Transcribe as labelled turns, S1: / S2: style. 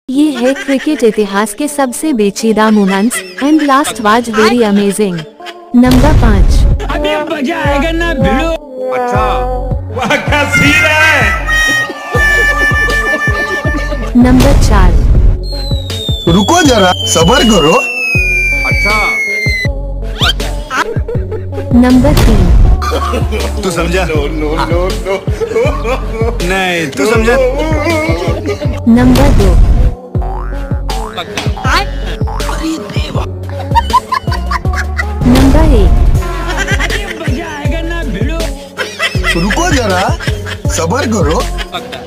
S1: ये है क्रिकेट इतिहास के सबसे पेचीदा moments and last was very amazing. Number 5।
S2: अभी मजा आएगा ना भिड़ो।
S3: अच्छा वह क्या सीन है।
S1: नंबर 4।
S4: रुको जरा सब्र करो।
S3: अच्छा
S1: नंबर 3।
S3: तू समझा? नो नो नो नो नहीं तू समझा?
S1: नंबर 2। नंबर 1।
S2: अभी मजा आएगा ना भिड़ो।
S4: रुको जरा सब्र करो।